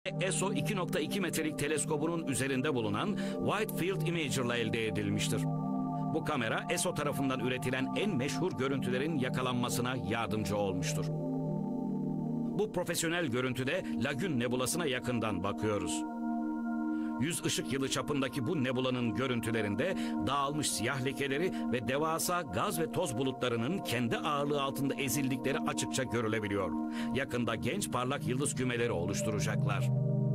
ESO 2.2 metrelik teleskobunun üzerinde bulunan Wide Field Imager'la elde edilmiştir. Bu kamera ESO tarafından üretilen en meşhur görüntülerin yakalanmasına yardımcı olmuştur. Bu profesyonel görüntüde Lagün Nebulası'na yakından bakıyoruz. 100 ışık yılı çapındaki bu nebulanın görüntülerinde dağılmış siyah lekeleri ve devasa gaz ve toz bulutlarının kendi ağırlığı altında ezildikleri açıkça görülebiliyor. Yakında genç parlak yıldız kümeleri oluşturacaklar.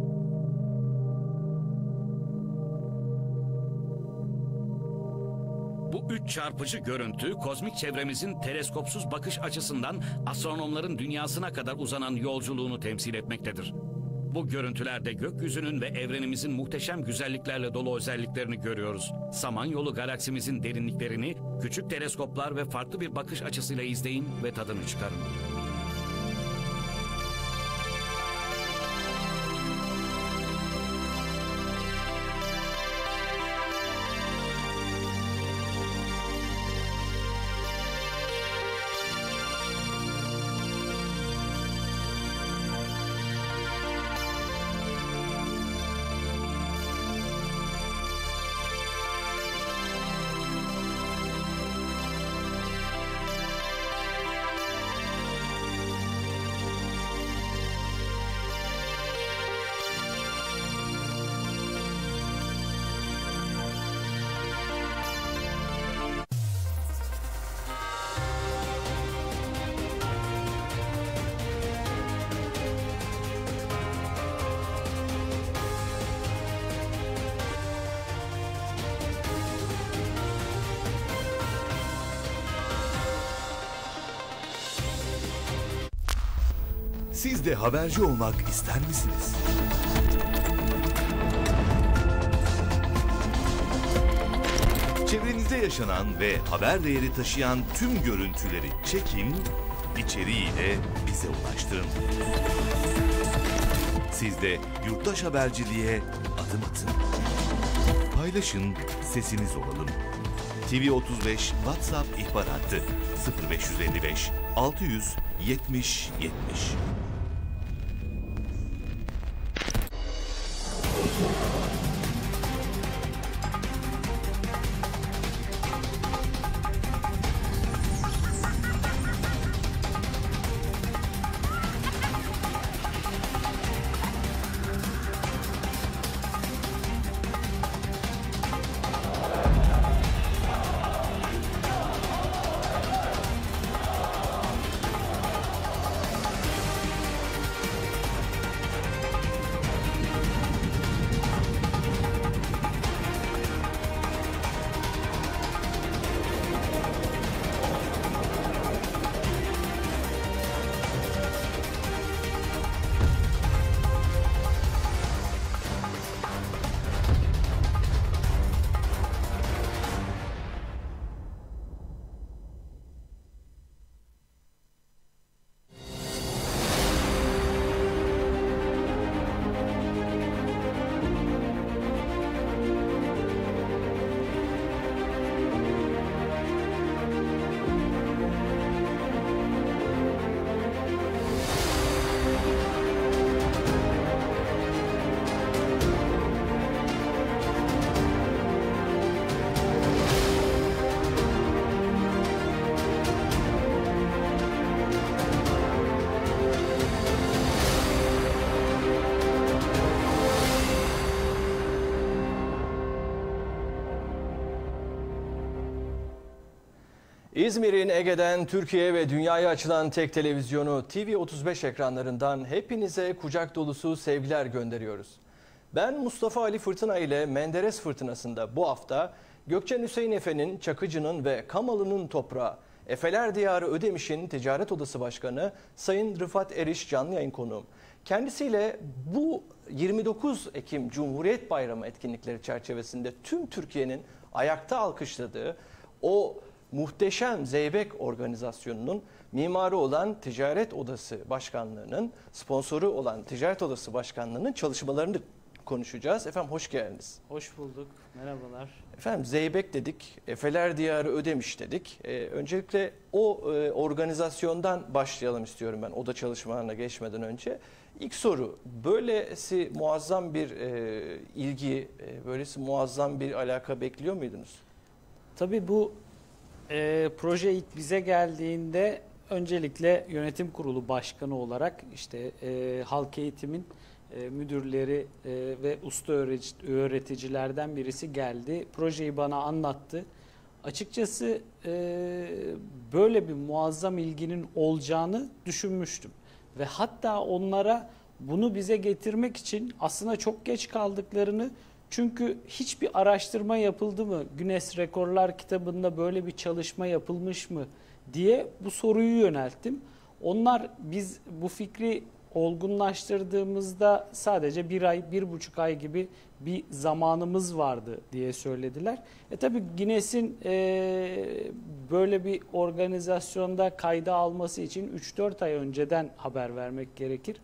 Bu üç çarpıcı görüntü, kozmik çevremizin teleskopsuz bakış açısından astronomların dünyasına kadar uzanan yolculuğunu temsil etmektedir. Bu görüntülerde gökyüzünün ve evrenimizin muhteşem güzelliklerle dolu özelliklerini görüyoruz. Samanyolu galaksimizin derinliklerini küçük teleskoplar ve farklı bir bakış açısıyla izleyin ve tadını çıkarın. Siz de haberci olmak ister misiniz? Çevrenizde yaşanan ve haber değeri taşıyan tüm görüntüleri çekin, içeriğiyle bize ulaştırın. Siz de yurttaş haberciliğe adım atın. Paylaşın, sesiniz olalım. TV35 WhatsApp ihbar hattı 0555 600 70 70. İzmir'in Ege'den Türkiye ve dünyaya açılan tek televizyonu TV35 ekranlarından hepinize kucak dolusu sevgiler gönderiyoruz. Ben Mustafa Ali Fırtına ile Menderes Fırtınası'nda bu hafta Gökçen Hüseyin Efe'nin, Çakıcı'nın ve Kamalı'nın toprağı, Efeler Diyarı Ödemiş'in Ticaret Odası Başkanı Sayın Rıfat Eriş canlı yayın konuğum. Kendisiyle bu 29 Ekim Cumhuriyet Bayramı etkinlikleri çerçevesinde tüm Türkiye'nin ayakta alkışladığı o muhteşem Zeybek organizasyonunun mimarı olan Ticaret Odası Başkanlığı'nın, sponsoru olan Ticaret Odası Başkanlığı'nın çalışmalarını konuşacağız. Efendim hoş geldiniz. Hoş bulduk. Merhabalar. Efendim Zeybek dedik, Efeler Diyarı Ödemiş dedik. Öncelikle o organizasyondan başlayalım istiyorum ben oda çalışmalarına geçmeden önce. İlk soru, böylesi muazzam bir ilgi, böylesi muazzam bir alaka bekliyor muydunuz? Tabii bu proje ilk bize geldiğinde öncelikle yönetim kurulu başkanı olarak işte halk eğitimin müdürleri ve usta öğreticilerden birisi geldi. Projeyi bana anlattı. Açıkçası böyle bir muazzam ilginin olacağını düşünmüştüm. Ve hatta onlara bunu bize getirmek için aslında çok geç kaldıklarını, çünkü hiçbir araştırma yapıldı mı, Guinness Rekorlar kitabında böyle bir çalışma yapılmış mı diye bu soruyu yönelttim. Onlar biz bu fikri olgunlaştırdığımızda sadece 1 ay, 1,5 ay gibi bir zamanımız vardı diye söylediler. Tabii Guinness'in böyle bir organizasyonda kayda alması için 3-4 ay önceden haber vermek gerekir.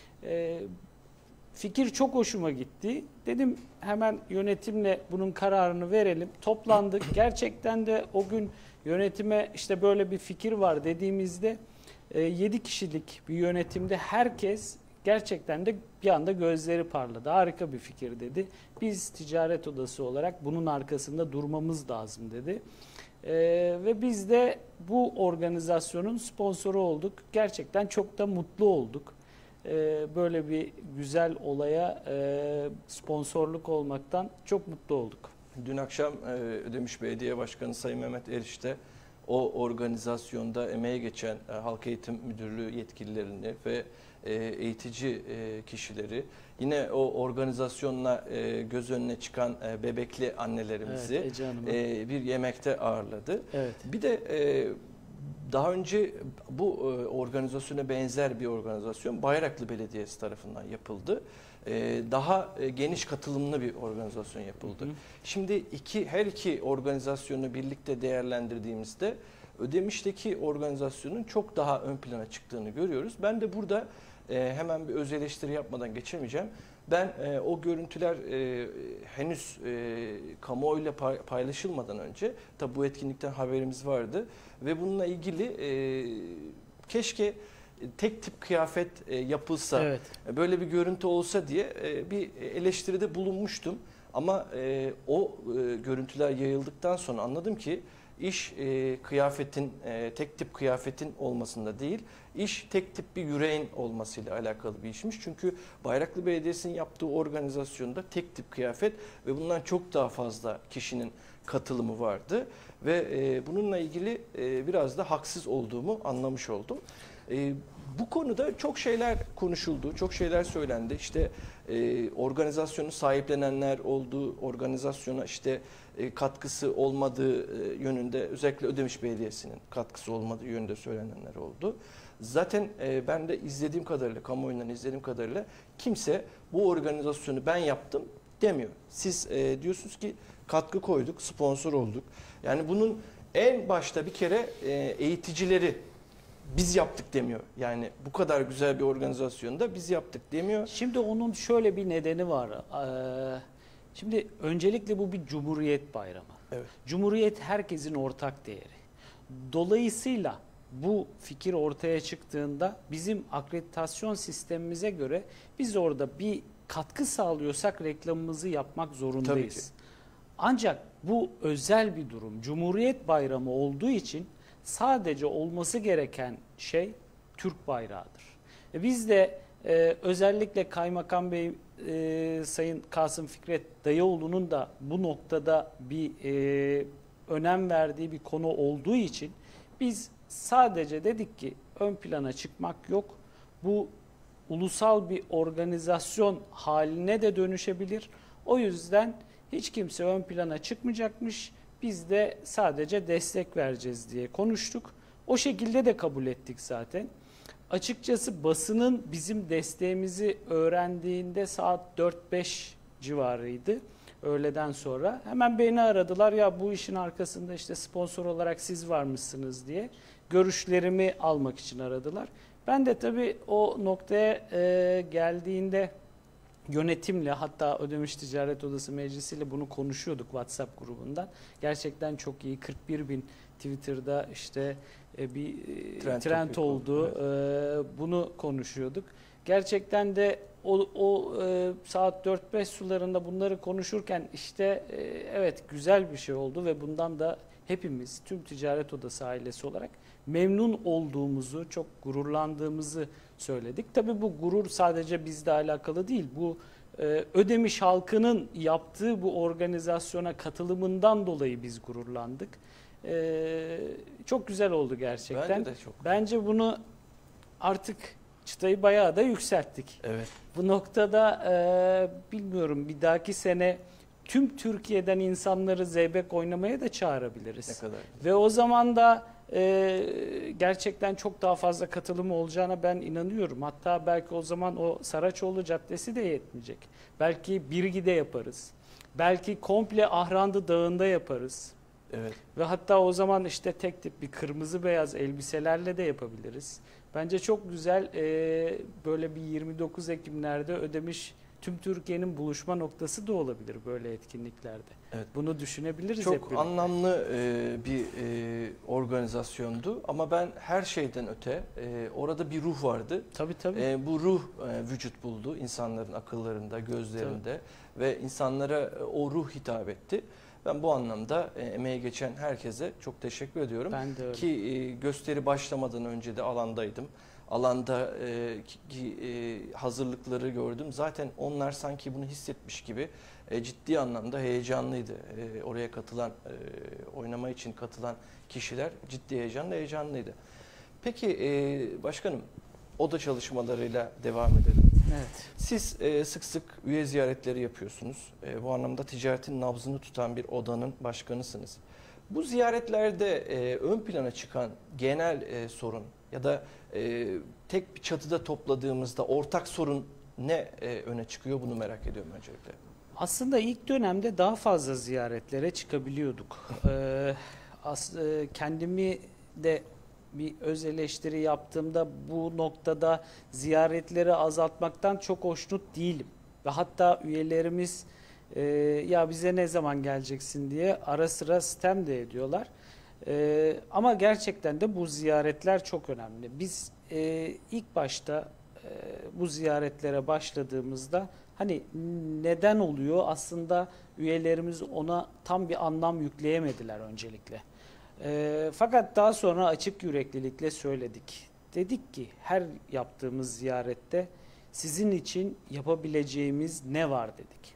Fikir çok hoşuma gitti. Dedim hemen yönetimle bunun kararını verelim. Toplandık. Gerçekten de o gün yönetime işte böyle bir fikir var dediğimizde 7 kişilik bir yönetimde herkes gerçekten de bir anda gözleri parladı. Harika bir fikir dedi. Biz ticaret odası olarak bunun arkasında durmamız lazım dedi. Ve biz de bu organizasyonun sponsoru olduk. Gerçekten çok da mutlu olduk. Böyle bir güzel olaya sponsorluk olmaktan çok mutlu olduk. Dün akşam Ödemiş Belediye Başkanı Sayın Mehmet Eriş de o organizasyonda emeğe geçen Halk Eğitim Müdürlüğü yetkililerini ve eğitici kişileri, yine o organizasyonla göz önüne çıkan bebekli annelerimizi bir yemekte ağırladı. Evet. Bir de daha önce bu organizasyona benzer bir organizasyon Bayraklı Belediyesi tarafından yapıldı. Daha geniş katılımlı bir organizasyon yapıldı. Hı hı. Şimdi her iki organizasyonu birlikte değerlendirdiğimizde Ödemiş'teki organizasyonun çok daha ön plana çıktığını görüyoruz. Ben de burada hemen bir öz eleştiri yapmadan geçemeyeceğim. Ben o görüntüler henüz kamuoyuyla paylaşılmadan önce, tabi bu etkinlikten haberimiz vardı ve bununla ilgili keşke tek tip kıyafet yapılsa, evet, böyle bir görüntü olsa diye bir eleştiride bulunmuştum. Ama o görüntüler yayıldıktan sonra anladım ki iş kıyafetin, tek tip kıyafetin olmasında değil, iş tek tip bir yüreğin olmasıyla alakalı bir işmiş. Çünkü Bayraklı Belediyesi'nin yaptığı organizasyonda tek tip kıyafet ve bundan çok daha fazla kişinin katılımı vardı. Ve bununla ilgili biraz da haksız olduğumu anlamış oldum. Bu konuda çok şeyler konuşuldu, çok şeyler söylendi. İşte organizasyonu sahiplenenler oldu, organizasyona işte katkısı olmadığı yönünde, özellikle Ödemiş Belediyesi'nin katkısı olmadığı yönünde söylenenler oldu. Zaten ben de izlediğim kadarıyla, kamuoyundan izlediğim kadarıyla kimse bu organizasyonu ben yaptım demiyor. Siz diyorsunuz ki katkı koyduk, sponsor olduk. Yani bunun en başta bir kere eğiticileri biz yaptık demiyor. Yani bu kadar güzel bir organizasyonda biz yaptık demiyor. Şimdi onun şöyle bir nedeni var. Şimdi öncelikle bu bir Cumhuriyet Bayramı. Evet. Cumhuriyet herkesin ortak değeri. Dolayısıyla bu fikir ortaya çıktığında bizim akreditasyon sistemimize göre biz orada bir katkı sağlıyorsak reklamımızı yapmak zorundayız. Ancak bu özel bir durum. Cumhuriyet Bayramı olduğu için sadece olması gereken şey Türk bayrağıdır. Biz de özellikle Kaymakam Bey, Sayın Kasım Fikret Dayıoğlu'nun da bu noktada bir önem verdiği bir konu olduğu için biz sadece dedik ki ön plana çıkmak yok. Bu ulusal bir organizasyon haline de dönüşebilir. O yüzden hiç kimse ön plana çıkmayacakmış. Biz de sadece destek vereceğiz diye konuştuk. O şekilde de kabul ettik zaten. Açıkçası basının bizim desteğimizi öğrendiğinde saat 4-5 civarıydı. Öğleden sonra hemen beni aradılar. Ya bu işin arkasında işte sponsor olarak siz varmışsınız diye görüşlerimi almak için aradılar. Ben de tabii o noktaya geldiğinde yönetimle, hatta Ödemiş Ticaret Odası Meclisi'yle bunu konuşuyorduk WhatsApp grubundan. Gerçekten çok iyi. 41 bin Twitter'da işte bir trend oldu. Evet. Bunu konuşuyorduk. Gerçekten de o saat 4-5 sularında bunları konuşurken işte evet, güzel bir şey oldu ve bundan da hepimiz, tüm Ticaret Odası ailesi olarak memnun olduğumuzu, çok gururlandığımızı söyledik. Tabii bu gurur sadece bizle alakalı değil. Bu Ödemiş halkının yaptığı bu organizasyona katılımından dolayı biz gururlandık. Çok güzel oldu gerçekten. Bence de çok. Bence bunu artık çıtayı bayağı da yükselttik. Evet. Bu noktada bilmiyorum, bir dahaki sene tüm Türkiye'den insanları zeybek oynamaya da çağırabiliriz. Ne kadar. Ve o zaman da gerçekten çok daha fazla katılımı olacağına ben inanıyorum. Hatta belki o zaman o Saraçoğlu Caddesi de yetmeyecek. Belki Birgi'de yaparız. Belki komple Ahrandı Dağı'nda yaparız. Evet. Ve hatta o zaman işte tek tip bir kırmızı beyaz elbiselerle de yapabiliriz. Bence çok güzel, böyle bir 29 Ekimlerde Ödemiş tüm Türkiye'nin buluşma noktası da olabilir böyle etkinliklerde. Evet. Bunu düşünebiliriz hep Çok birlikte. anlamlı bir organizasyondu ama ben her şeyden öte orada bir ruh vardı. Tabii tabii. Bu ruh vücut buldu insanların akıllarında, gözlerinde ve insanlara o ruh hitap etti. Ben bu anlamda emeği geçen herkese çok teşekkür ediyorum. Ben de öyle. Ki gösteri başlamadan önce de alandaydım. Alanda hazırlıkları gördüm. Zaten onlar sanki bunu hissetmiş gibi ciddi anlamda heyecanlıydı. Oraya katılan, oynama için katılan kişiler ciddi heyecanlıydı. Peki başkanım, oda çalışmalarıyla devam edelim. Evet. Siz sık sık üye ziyaretleri yapıyorsunuz. Bu anlamda ticaretin nabzını tutan bir odanın başkanısınız. Bu ziyaretlerde ön plana çıkan genel sorun ya da tek bir çatıda topladığımızda ortak sorun ne öne çıkıyor, bunu merak ediyorum öncelikle. Aslında ilk dönemde daha fazla ziyaretlere çıkabiliyorduk. Kendimi de bir öz eleştiri yaptığımda bu noktada ziyaretleri azaltmaktan çok hoşnut değilim. Ve hatta üyelerimiz ya bize ne zaman geleceksin diye ara sıra sitem de ediyorlar. Ama gerçekten de bu ziyaretler çok önemli. Biz ilk başta bu ziyaretlere başladığımızda hani neden oluyor, aslında üyelerimiz ona tam bir anlam yükleyemediler öncelikle. Fakat daha sonra açık yüreklilikle söyledik. Dedik ki her yaptığımız ziyarette sizin için yapabileceğimiz ne var dedik.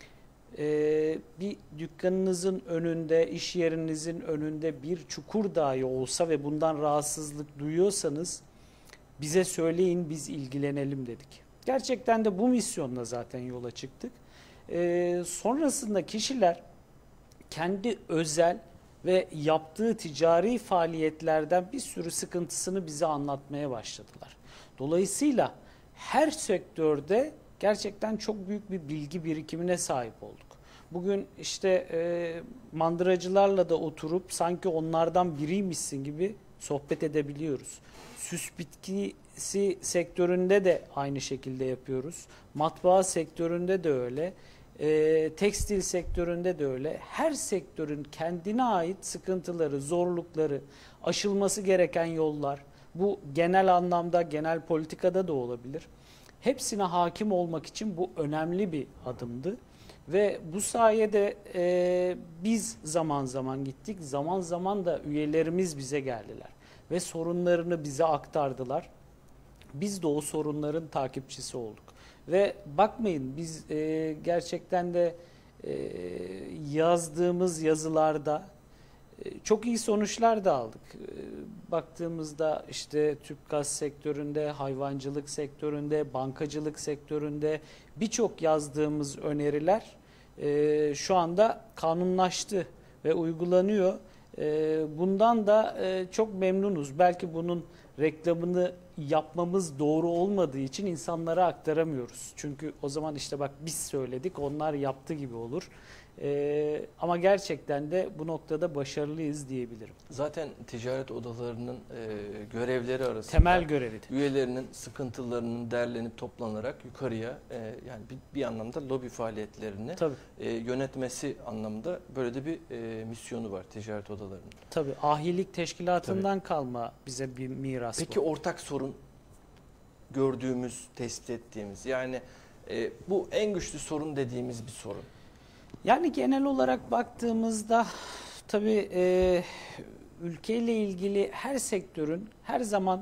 Bir dükkanınızın önünde, iş yerinizin önünde bir çukur dahi olsa ve bundan rahatsızlık duyuyorsanız bize söyleyin, biz ilgilenelim dedik. Gerçekten de bu misyonla zaten yola çıktık. Sonrasında kişiler kendi özel ve yaptığı ticari faaliyetlerden bir sürü sıkıntısını bize anlatmaya başladılar. Dolayısıyla her sektörde gerçekten çok büyük bir bilgi birikimine sahip olduk. Bugün işte mandıracılarla da oturup sanki onlardan biriymişsin gibi sohbet edebiliyoruz. Süs bitkisi sektöründe de aynı şekilde yapıyoruz. Matbaa sektöründe de öyle. Tekstil sektöründe de öyle. Her sektörün kendine ait sıkıntıları, zorlukları, aşılması gereken yollar, bu genel anlamda, genel politikada da olabilir. Hepsine hakim olmak için bu önemli bir adımdı. Ve bu sayede biz zaman zaman gittik, zaman zaman da üyelerimiz bize geldiler. Ve sorunlarını bize aktardılar. Biz de o sorunların takipçisi olduk. Ve bakmayın, biz gerçekten de yazdığımız yazılarda çok iyi sonuçlar da aldık. Baktığımızda işte tüp-gaz sektöründe, hayvancılık sektöründe, bankacılık sektöründe birçok yazdığımız öneriler şu anda kanunlaştı ve uygulanıyor. Bundan da çok memnunuz. Belki bunun reklamını yapmamız doğru olmadığı için insanlara aktaramıyoruz. Çünkü o zaman işte bak biz söyledik, onlar yaptı gibi olur. Ama gerçekten de bu noktada başarılıyız diyebilirim. Zaten ticaret odalarının görevleri arasında Temel görevidir. üyelerinin sıkıntılarının derlenip toplanarak yukarıya yani bir anlamda lobi faaliyetlerini Tabii. yönetmesi anlamında böyle de bir misyonu var ticaret odalarının. Tabii ahilik teşkilatından kalma bize bir miras Peki bu. ortak sorun gördüğümüz, tespit ettiğimiz yani bu en güçlü sorun dediğimiz bir sorun. Yani genel olarak baktığımızda tabii ülkeyle ilgili her sektörün her zaman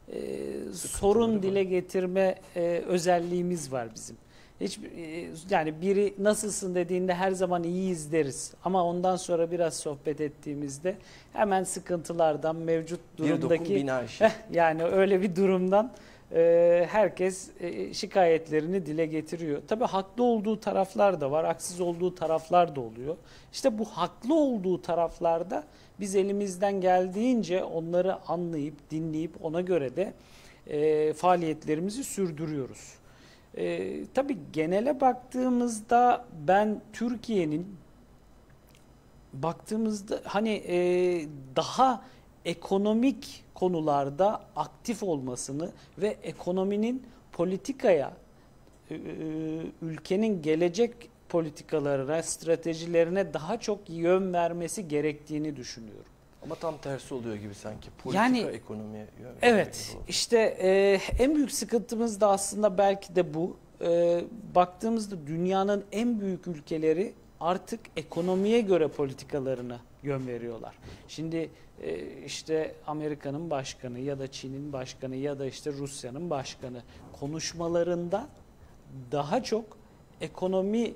sorun dile getirme özelliğimiz var bizim. Yani biri nasılsın dediğinde her zaman iyiyiz deriz. Ama ondan sonra biraz sohbet ettiğimizde hemen sıkıntılardan, mevcut durumdaki... Bir dokun bina işi. Yani öyle bir durumdan herkes şikayetlerini dile getiriyor. Tabii haklı olduğu taraflar da var, haksız olduğu taraflar da oluyor. İşte bu haklı olduğu taraflarda biz elimizden geldiğince onları anlayıp, dinleyip ona göre de faaliyetlerimizi sürdürüyoruz. Tabii genele baktığımızda ben Türkiye'nin baktığımızda hani daha ekonomik konularda aktif olmasını ve ekonominin politikaya, ülkenin gelecek politikalarına, stratejilerine daha çok yön vermesi gerektiğini düşünüyorum. Ama tam tersi oluyor gibi sanki. Politika Yani, ekonomiye yön Evet, gibi oldu. işte en büyük sıkıntımız da aslında belki de bu. Baktığımızda dünyanın en büyük ülkeleri artık ekonomiye göre politikalarına yön veriyorlar. Şimdi işte Amerika'nın başkanı ya da Çin'in başkanı ya da işte Rusya'nın başkanı konuşmalarında daha çok ekonominin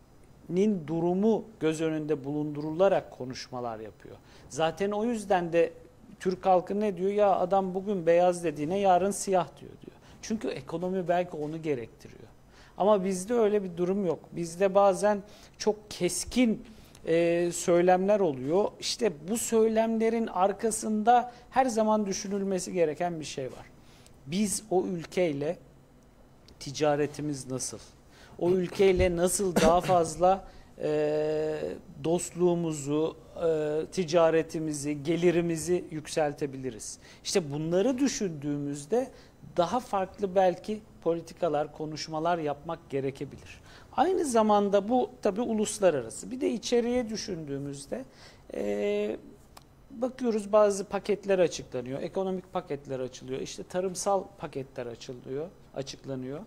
durumu göz önünde bulundurularak konuşmalar yapıyor. Zaten o yüzden de Türk halkı ne diyor? Ya adam bugün beyaz dediğine yarın siyah diyor. Çünkü ekonomi belki onu gerektiriyor. Ama bizde öyle bir durum yok. Bizde bazen çok keskin söylemler oluyor. İşte bu söylemlerin arkasında her zaman düşünülmesi gereken bir şey var. Biz o ülkeyle ticaretimiz nasıl? O ülkeyle nasıl daha fazla dostluğumuzu, ticaretimizi, gelirimizi yükseltebiliriz? İşte bunları düşündüğümüzde daha farklı belki politikalar, konuşmalar yapmak gerekebilir. Aynı zamanda bu tabii uluslararası. Bir de içeriye düşündüğümüzde bakıyoruz bazı paketler açıklanıyor. Ekonomik paketler açılıyor. İşte tarımsal paketler açıklanıyor.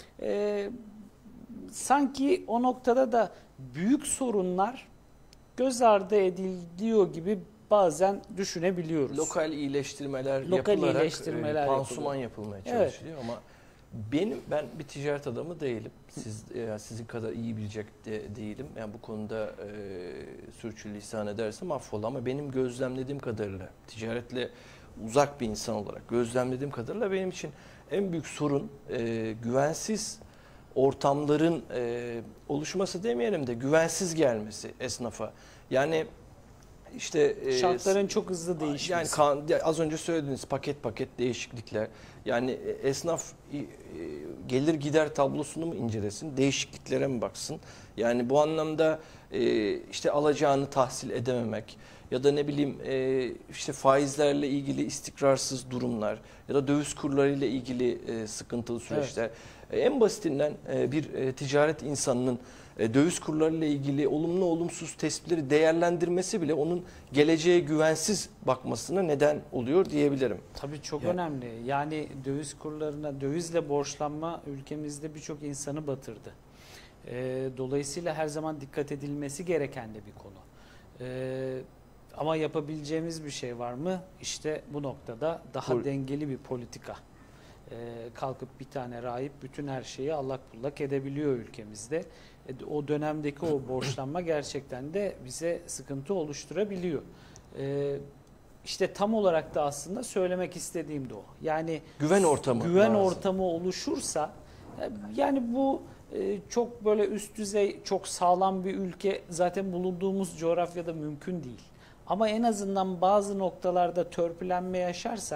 Sanki o noktada da büyük sorunlar göz ardı ediliyor gibi bazen düşünebiliyoruz. Lokal iyileştirmeler Lokal yapılarak iyileştirmeler pansuman yapılmaya çalışılıyor ama ben bir ticaret adamı değilim. Sizin kadar iyi bilecek de değilim. Yani bu konuda sürçülisan edersem affola ama benim gözlemlediğim kadarıyla ticaretle uzak bir insan olarak gözlemlediğim kadarıyla benim için en büyük sorun güvensiz ortamların oluşması demeyelim de güvensiz gelmesi esnafa. Yani işte şartların çok hızlı değişmesi. Yani az önce söylediğiniz paket değişiklikler. Yani esnaf gelir gider tablosunu mu incelesin, değişikliklere mi baksın? Yani bu anlamda işte alacağını tahsil edememek ya da ne bileyim işte faizlerle ilgili istikrarsız durumlar ya da döviz kurlarıyla ilgili sıkıntılı süreçler. Evet. En basitinden bir ticaret insanının döviz kurlarıyla ilgili olumlu olumsuz tespitleri değerlendirmesi bile onun geleceğe güvensiz bakmasına neden oluyor diyebilirim. Tabii çok önemli. Yani döviz kurlarına, dövizle borçlanma ülkemizde birçok insanı batırdı. Dolayısıyla her zaman dikkat edilmesi gereken de bir konu. Ama yapabileceğimiz bir şey var mı? İşte bu noktada daha dengeli bir politika. Kalkıp bir tane rahip bütün her şeyi allak bullak edebiliyor ülkemizde. O dönemdeki o borçlanma gerçekten de bize sıkıntı oluşturabiliyor. İşte tam olarak da aslında söylemek istediğim de o. Yani güven ortamı oluşursa yani bu çok böyle üst düzey, çok sağlam bir ülke zaten bulunduğumuz coğrafyada mümkün değil. Ama en azından bazı noktalarda törpülenme yaşarsak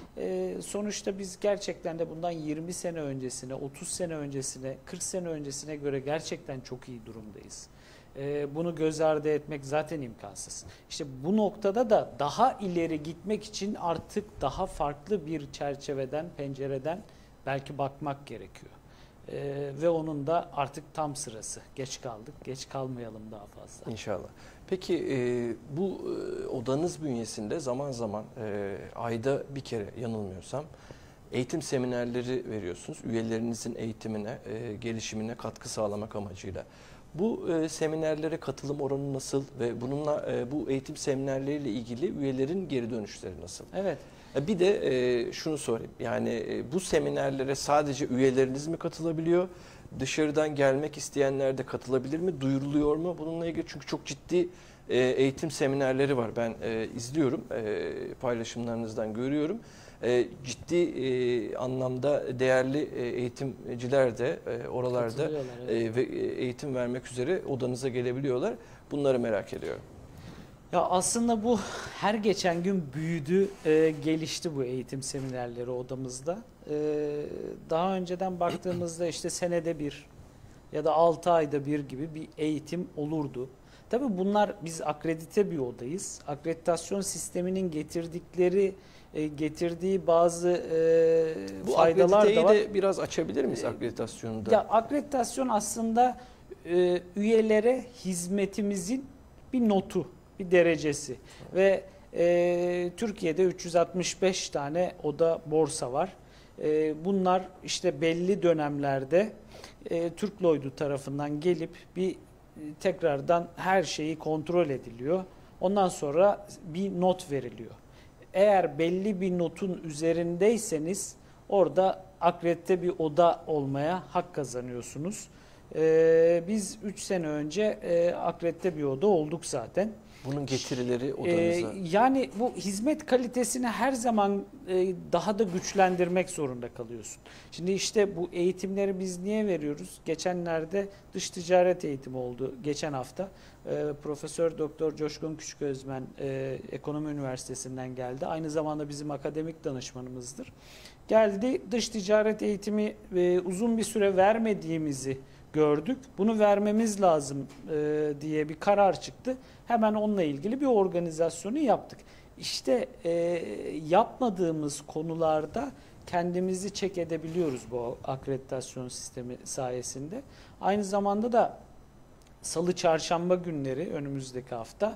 Sonuçta biz gerçekten de bundan 20 sene öncesine, 30 sene öncesine, 40 sene öncesine göre gerçekten çok iyi durumdayız. Bunu göz ardı etmek zaten imkansız. İşte bu noktada da daha ileri gitmek için artık daha farklı bir çerçeveden, pencereden belki bakmak gerekiyor. Ve onun da artık tam sırası. Geç kaldık, geç kalmayalım daha fazla. İnşallah. Peki bu odanız bünyesinde zaman zaman ayda bir kere yanılmıyorsam eğitim seminerleri veriyorsunuz. Üyelerinizin eğitimine, gelişimine katkı sağlamak amacıyla. Bu seminerlere katılım oranı nasıl ve bununla bu eğitim seminerleriyle ilgili üyelerin geri dönüşleri nasıl? Evet. Bir de şunu sorayım. Yani bu seminerlere sadece üyeleriniz mi katılabiliyor? Dışarıdan gelmek isteyenler de katılabilir mi? Duyuruluyor mu? Bununla ilgili çünkü çok ciddi eğitim seminerleri var. Ben izliyorum, paylaşımlarınızdan görüyorum. Ciddi anlamda değerli eğitimciler de oralarda evet. ve eğitim vermek üzere odanıza gelebiliyorlar. Bunları merak ediyorum. Ya aslında bu her geçen gün büyüdü, gelişti bu eğitim seminerleri odamızda. Daha önceden baktığımızda işte senede bir ya da 6 ayda bir gibi bir eğitim olurdu. Tabii bunlar, biz akredite bir odayız. Akreditasyon sisteminin getirdiği bazı Bu faydalar da var. de biraz açabilir miyiz akreditasyonunda? Ya akreditasyon aslında üyelere hizmetimizin bir notu, bir derecesi ve Türkiye'de 365 tane oda borsa var. Bunlar işte belli dönemlerde Türk Lloyd'u tarafından gelip bir tekrardan her şeyi kontrol ediliyor. Ondan sonra bir not veriliyor. Eğer belli bir notun üzerindeyseniz orada akredite bir oda olmaya hak kazanıyorsunuz. Biz 3 sene önce akredite bir oda olduk zaten. Bunun getirileri odanıza? Yani bu hizmet kalitesini her zaman daha da güçlendirmek zorunda kalıyorsun. Şimdi işte bu eğitimleri biz niye veriyoruz? Geçenlerde dış ticaret eğitimi oldu geçen hafta. Profesör Doktor Coşkun Küçüközmen Ekonomi Üniversitesi'nden geldi. Aynı zamanda bizim akademik danışmanımızdır. Geldi, dış ticaret eğitimi uzun bir süre vermediğimizi gördük. Bunu vermemiz lazım diye bir karar çıktı. Hemen onunla ilgili bir organizasyonu yaptık. İşte yapmadığımız konularda kendimizi çek edebiliyoruz bu akreditasyon sistemi sayesinde. Aynı zamanda da Salı, Çarşamba günleri önümüzdeki hafta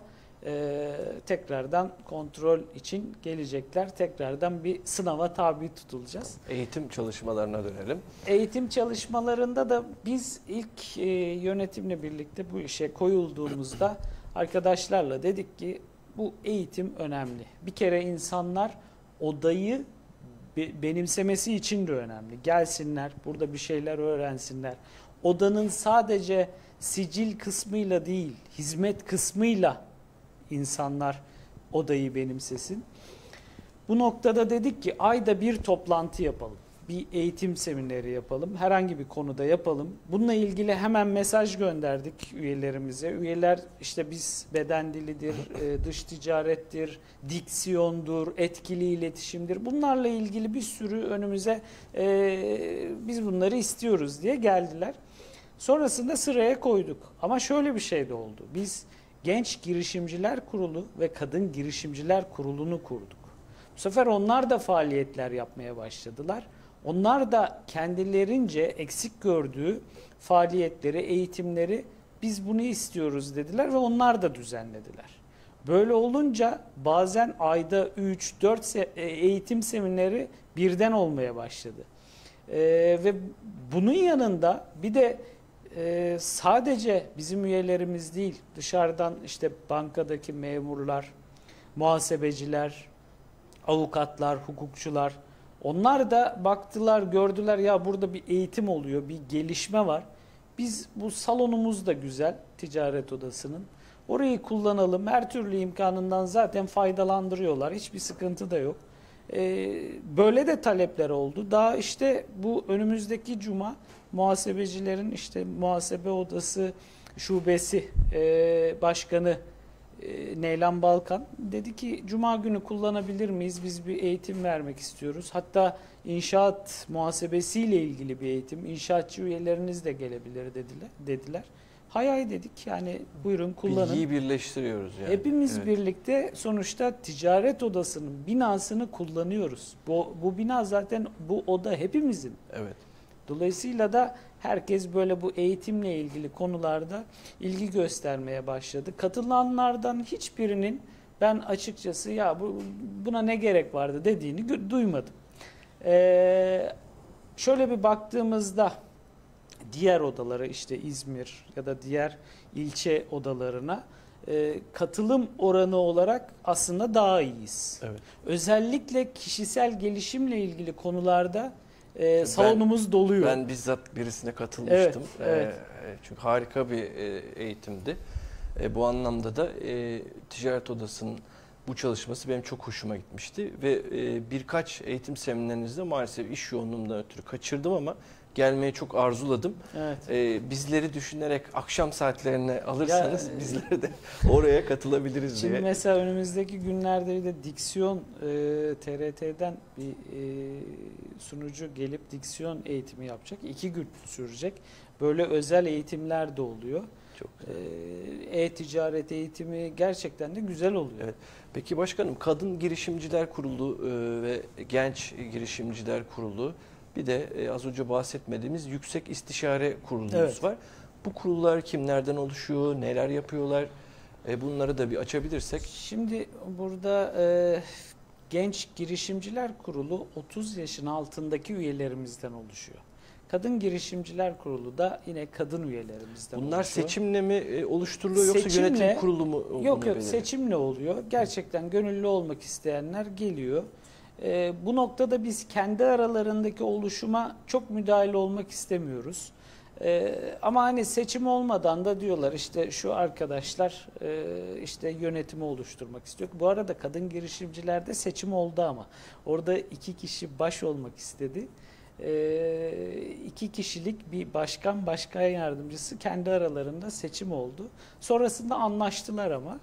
tekrardan kontrol için gelecekler. Tekrardan bir sınava tabi tutulacağız. Eğitim çalışmalarına dönelim. Eğitim çalışmalarında da biz ilk yönetimle birlikte bu işe koyulduğumuzda arkadaşlarla dedik ki bu eğitim önemli. Bir kere insanlar odayı benimsemesi için de önemli. Gelsinler, burada bir şeyler öğrensinler. Odanın sadece sicil kısmıyla değil, hizmet kısmıyla insanlar odayı benimsesin. Bu noktada dedik ki ayda bir toplantı yapalım. Bir eğitim semineri yapalım. Herhangi bir konuda yapalım. Bununla ilgili hemen mesaj gönderdik üyelerimize. Üyeler işte biz beden dilidir, dış ticarettir, diksiyondur, etkili iletişimdir. Bunlarla ilgili bir sürü önümüze biz bunları istiyoruz diye geldiler. Sonrasında sıraya koyduk. Ama şöyle bir şey de oldu. Biz Genç Girişimciler Kurulu ve Kadın Girişimciler Kurulu'nu kurduk. Bu sefer onlar da faaliyetler yapmaya başladılar. Onlar da kendilerince eksik gördüğü faaliyetleri, eğitimleri biz bunu istiyoruz dediler ve onlar da düzenlediler. Böyle olunca bazen ayda 3-4 eğitim semineri birden olmaya başladı. Ve bunun yanında bir de sadece bizim üyelerimiz değil, dışarıdan işte bankadaki memurlar, muhasebeciler, avukatlar, hukukçular, onlar da baktılar, gördüler ya burada bir eğitim oluyor, bir gelişme var. Biz bu salonumuz da güzel, ticaret odasının. Orayı kullanalım, her türlü imkanından zaten faydalandırıyorlar, hiçbir sıkıntı da yok. Böyle de talepler oldu. Daha işte bu önümüzdeki cuma muhasebecilerin işte muhasebe odası şubesi başkanı Neylan Balkan dedi ki Cuma günü kullanabilir miyiz? Biz bir eğitim vermek istiyoruz. Hatta inşaat muhasebesiyle ilgili bir eğitim. İnşaatçı üyeleriniz de gelebilir dediler. Hay hay dedik, yani buyurun kullanın. Bilgiyi birleştiriyoruz yani. Hepimiz Evet. birlikte sonuçta ticaret odasının binasını kullanıyoruz. Bu bina zaten bu oda hepimizin. Evet. Dolayısıyla da herkes böyle bu eğitimle ilgili konularda ilgi göstermeye başladı. Katılanlardan hiçbirinin ben açıkçası ya buna ne gerek vardı dediğini duymadım. Şöyle bir baktığımızda diğer odalara, işte İzmir ya da diğer ilçe odalarına katılım oranı olarak aslında daha iyiyiz. Evet. Özellikle kişisel gelişimle ilgili konularda salonumuz doluyor. Ben bizzat birisine katılmıştım. Evet. Çünkü harika bir eğitimdi. Bu anlamda da Ticaret Odası'nın bu çalışması benim çok hoşuma gitmişti. Ve birkaç eğitim seminerinizde maalesef iş yoğunluğumdan ötürü kaçırdım ama gelmeyi çok arzuladım. Evet. Bizleri düşünerek akşam saatlerine alırsanız bizler de oraya katılabiliriz Şimdi diye. mesela önümüzdeki günlerde bir de diksiyon TRT'den bir sunucu gelip diksiyon eğitimi yapacak. 2 gün sürecek. Böyle özel eğitimler de oluyor. Çok güzel. E-ticaret eğitimi gerçekten de güzel oluyor. Evet. Peki başkanım, Kadın Girişimciler Kurulu ve Genç Girişimciler Kurulu, bir de az önce bahsetmediğimiz Yüksek İstişare Kurulumuz Evet. var. Bu kurullar kimlerden oluşuyor, neler yapıyorlar? Bunları da bir açabilirsek. Şimdi burada Genç Girişimciler Kurulu 30 yaşın altındaki üyelerimizden oluşuyor. Kadın Girişimciler Kurulu da yine kadın üyelerimizden Bunlar oluşuyor. seçimle mi oluşturuluyor yoksa Seçimle- yönetim kurulu mu? Yok bunu belirliyor? seçimle oluyor. Gerçekten gönüllü olmak isteyenler geliyor. Bu noktada biz kendi aralarındaki oluşuma çok müdahale olmak istemiyoruz. Ama hani seçim olmadan da diyorlar işte şu arkadaşlar işte yönetimi oluşturmak istiyor. Bu arada kadın girişimcilerde seçim oldu ama orada 2 kişi baş olmak istedi. 2 kişilik bir başkan yardımcısı kendi aralarında seçim oldu. Sonrasında anlaştılar ama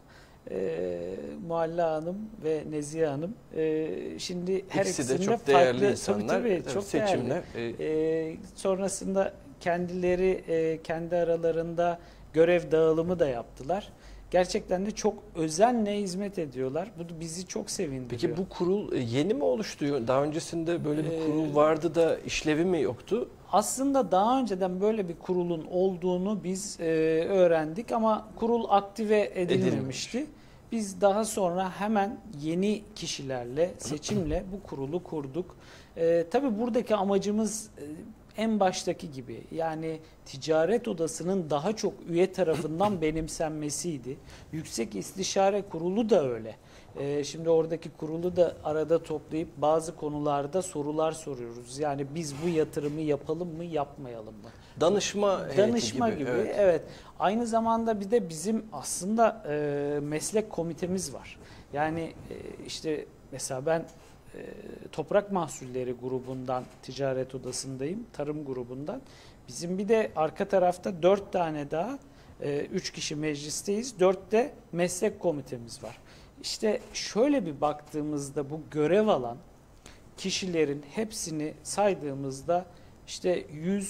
Mualla Hanım ve Nezihe Hanım şimdi her İkisi de ikisinde çok değerli farklı, insanlar. tabii, çok Seçimle. sonrasında kendileri kendi aralarında görev dağılımı da yaptılar. Gerçekten de çok özenle hizmet ediyorlar. Bu da bizi çok sevindiriyor. Peki bu kurul yeni mi oluştu? Daha öncesinde böyle bir kurul vardı da işlevi mi yoktu? Aslında daha önceden böyle bir kurulun olduğunu biz öğrendik ama kurul aktive edilmemişti. Biz daha sonra hemen yeni kişilerle, seçimle bu kurulu kurduk. Tabii buradaki amacımız en baştaki gibi, yani ticaret odasının daha çok üye tarafından benimsenmesiydi. Yüksek İstişare Kurulu da öyle. Şimdi oradaki kurulu da arada toplayıp bazı konularda sorular soruyoruz. Yani biz bu yatırımı yapalım mı, yapmayalım mı? Danışma heyeti gibi. Evet. Aynı zamanda bir de bizim aslında meslek komitemiz var. Yani işte mesela ben Toprak Mahsulleri grubundan, ticaret odasındayım, tarım grubundan. Bizim bir de arka tarafta 4 tane daha, 3 kişi meclisteyiz, 4 de meslek komitemiz var. İşte şöyle bir baktığımızda bu görev alan kişilerin hepsini saydığımızda işte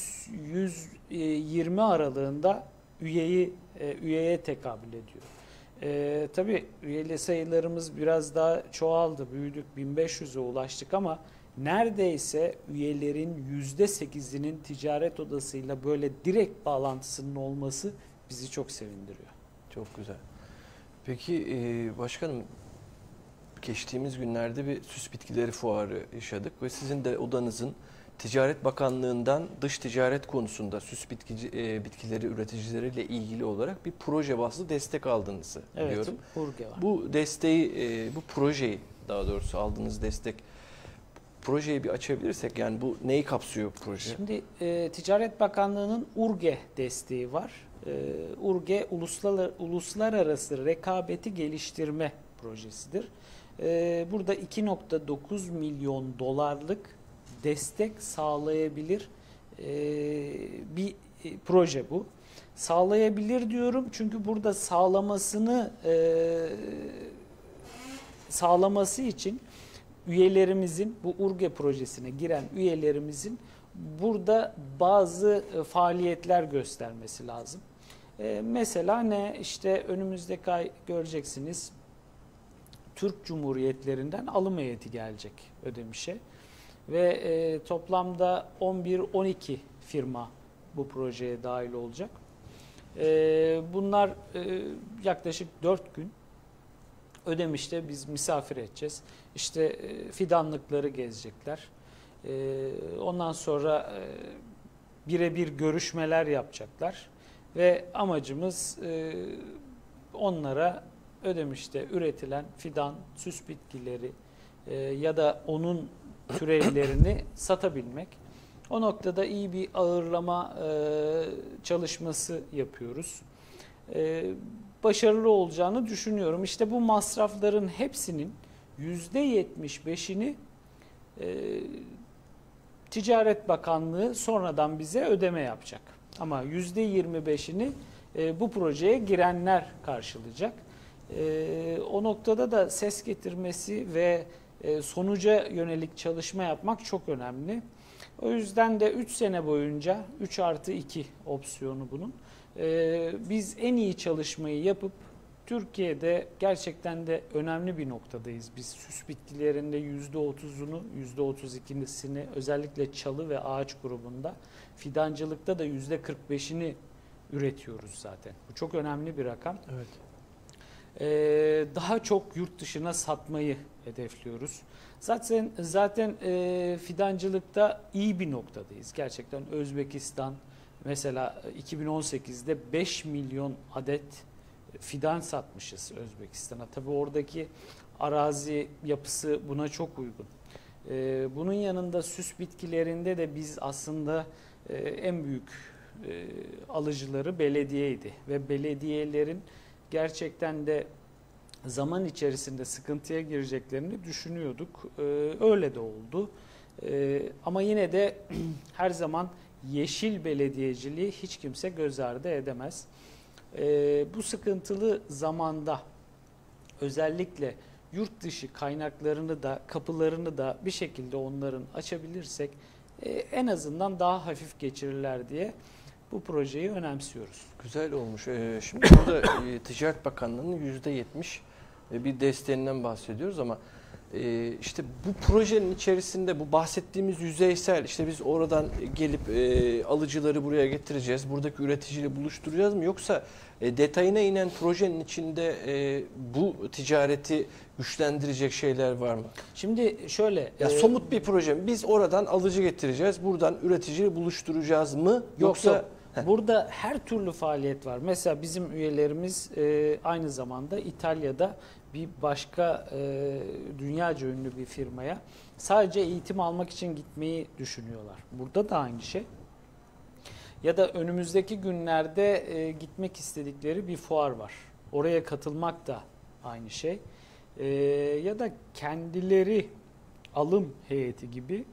100-120 aralığında üyeye tekabül ediyor. Tabii üyeli sayılarımız biraz daha çoğaldı, büyüdük, 1500'e ulaştık ama neredeyse üyelerin %8'inin ticaret odasıyla böyle direkt bağlantısının olması bizi çok sevindiriyor. Çok güzel. Peki başkanım, geçtiğimiz günlerde bir süs bitkileri fuarı yaşadık ve sizin de odanızın Ticaret Bakanlığı'ndan dış ticaret konusunda süs bitkileri üreticileriyle ilgili olarak bir proje bazlı destek aldığınızı biliyorum. Urge var. Bu desteği, bu projeyi, daha doğrusu aldığınız destek, projeyi bir açabilirsek, yani bu neyi kapsıyor proje? Şimdi Ticaret Bakanlığı'nın Urge desteği var. Urge uluslararası rekabeti geliştirme projesidir. Burada 2.9 milyon dolarlık destek sağlayabilir bir proje bu. Sağlayabilir diyorum çünkü burada sağlaması için üyelerimizin, bu URGE projesine giren üyelerimizin burada bazı faaliyetler göstermesi lazım. Mesela ne? İşte önümüzdeki ay göreceksiniz, Türk Cumhuriyetlerinden alım heyeti gelecek Ödemiş'e ve toplamda 11-12 firma bu projeye dahil olacak. Bunlar yaklaşık 4 gün Ödemiş'te biz misafir edeceğiz. İşte fidanlıkları gezecekler. Ondan sonra birebir görüşmeler yapacaklar. Ve amacımız onlara Ödemiş'te üretilen fidan, süs bitkileri ya da onun türevlerini satabilmek. O noktada iyi bir ağırlama çalışması yapıyoruz. Başarılı olacağını düşünüyorum. İşte bu masrafların hepsinin %75'ini Ticaret Bakanlığı sonradan bize ödeme yapacak. Ama %25'ini bu projeye girenler karşılayacak. O noktada da ses getirmesi ve sonuca yönelik çalışma yapmak çok önemli. O yüzden de 3 sene boyunca 3+2 opsiyonu bunun. Biz en iyi çalışmayı yapıp Türkiye'de gerçekten de önemli bir noktadayız. Biz süs bitkilerinde %30'unu, %32'sini özellikle çalı ve ağaç grubunda, fidancılıkta da %45'ini üretiyoruz zaten. Bu çok önemli bir rakam. Evet. Daha çok yurt dışına satmayı hedefliyoruz. Zaten fidancılıkta iyi bir noktadayız. Gerçekten Özbekistan mesela 2018'de 5 milyon adet fidan satmışız Özbekistan'a. Tabii oradaki arazi yapısı buna çok uygun. Bunun yanında süs bitkilerinde de biz aslında en büyük alıcıları belediyeydi ve belediyelerin gerçekten de zaman içerisinde sıkıntıya gireceklerini düşünüyorduk. Öyle de oldu. Ama yine de her zaman yeşil belediyeciliği hiç kimse göz ardı edemez. Bu sıkıntılı zamanda özellikle yurt dışı kaynaklarını da, kapılarını da bir şekilde onların açabilirsek en azından daha hafif geçirirler diye bu projeyi önemsiyoruz. Güzel olmuş. Şimdi burada Ticaret Bakanlığı'nın %70 bir desteğinden bahsediyoruz ama işte bu projenin içerisinde bu bahsettiğimiz yüzeysel, işte biz oradan gelip alıcıları buraya getireceğiz, buradaki üreticiyle buluşturacağız mı, yoksa detayına inen projenin içinde bu ticareti güçlendirecek şeyler var mı? Şimdi şöyle, somut bir proje mi? Biz oradan alıcı getireceğiz, buradan üreticiyle buluşturacağız mı? Yoksa yok. Burada her türlü faaliyet var. Mesela bizim üyelerimiz aynı zamanda İtalya'da bir başka dünyaca ünlü bir firmaya sadece eğitim almak için gitmeyi düşünüyorlar. Burada da aynı şey. Ya da önümüzdeki günlerde gitmek istedikleri bir fuar var. Oraya katılmak da aynı şey. Ya da kendileri alım heyeti gibi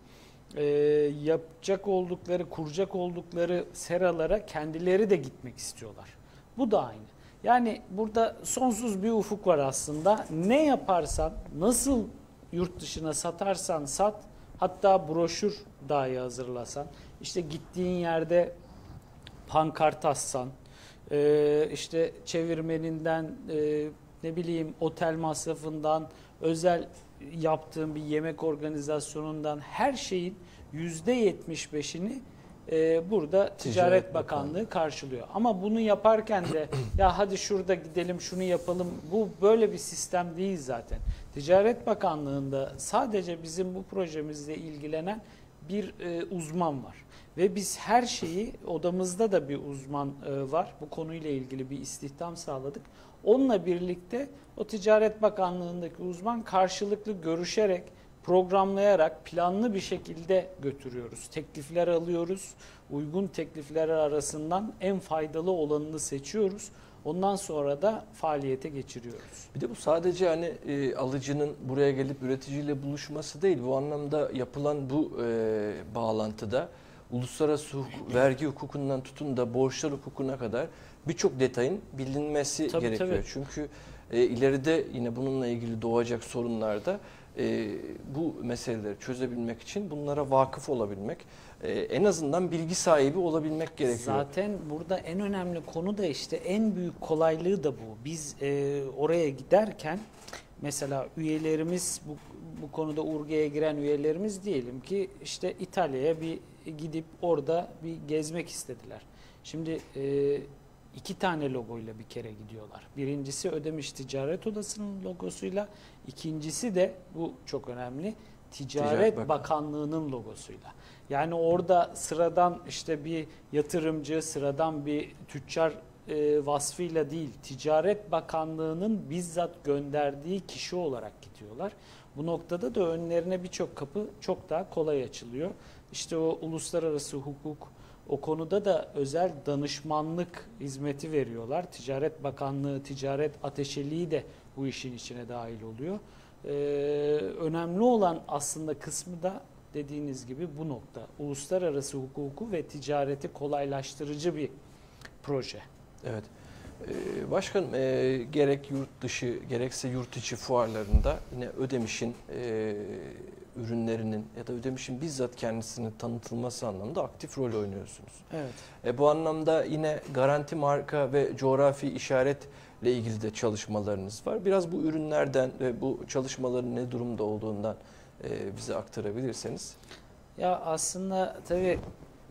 kuracak oldukları seralara kendileri de gitmek istiyorlar. Bu da aynı. Yani burada sonsuz bir ufuk var aslında. Ne yaparsan, nasıl yurt dışına satarsan sat, hatta broşür dahi hazırlasan, işte gittiğin yerde pankart assan, işte çevirmeninden, ne bileyim otel masrafından, özel yaptığın bir yemek organizasyonundan her şeyin %75'ini burada Ticaret Bakanlığı karşılıyor. Ama bunu yaparken de ya hadi şurada gidelim şunu yapalım, bu böyle bir sistem değil zaten. Ticaret Bakanlığı'nda sadece bizim bu projemizle ilgilenen bir uzman var. Ve biz her şeyi, odamızda da bir uzman var. Bu konuyla ilgili bir istihdam sağladık. Onunla birlikte o Ticaret Bakanlığı'ndaki uzman karşılıklı görüşerek, programlayarak, planlı bir şekilde götürüyoruz. Teklifler alıyoruz. Uygun teklifler arasından en faydalı olanını seçiyoruz. Ondan sonra da faaliyete geçiriyoruz. Bir de bu sadece hani alıcının buraya gelip üreticiyle buluşması değil. Bu anlamda yapılan bu bağlantıda uluslararası vergi hukukundan tutun da borçlar hukukuna kadar birçok detayın bilinmesi Tabii, gerekiyor. tabii. Çünkü ileride yine bununla ilgili doğacak sorunlarda bu meseleleri çözebilmek için bunlara vakıf olabilmek, en azından bilgi sahibi olabilmek gerekiyor. Zaten burada en önemli konu da işte en büyük kolaylığı da bu. Biz oraya giderken mesela üyelerimiz bu konuda Urge'ye giren üyelerimiz diyelim ki işte İtalya'ya bir gidip orada bir gezmek istediler. Şimdi 2 tane logoyla bir kere gidiyorlar. Birincisi Ödemiş Ticaret Odası'nın logosuyla, ikincisi de bu çok önemli Ticaret Bakanlığı'nın logosuyla. Yani orada sıradan işte bir yatırımcı, sıradan bir tüccar vasfıyla değil, Ticaret Bakanlığı'nın bizzat gönderdiği kişi olarak gidiyorlar. Bu noktada da önlerine birçok kapı çok daha kolay açılıyor. İşte o uluslararası hukuk, o konuda da özel danışmanlık hizmeti veriyorlar. Ticaret Bakanlığı, Ticaret Ateşeliği de bu işin içine dahil oluyor. Önemli olan aslında kısmı da dediğiniz gibi bu nokta. Uluslararası hukuku ve ticareti kolaylaştırıcı bir proje. Evet. Başkanım, gerek yurt dışı gerekse yurt içi fuarlarında yine Ödemiş'in ürünlerinin ya da Ödemiş'in bizzat kendisini tanıtılması anlamında aktif rol oynuyorsunuz. Evet. Bu anlamda yine garanti marka ve coğrafi işaretle ilgili de çalışmalarınız var. Biraz bu ürünlerden ve bu çalışmaların ne durumda olduğundan bize aktarabilirseniz. Ya aslında tabii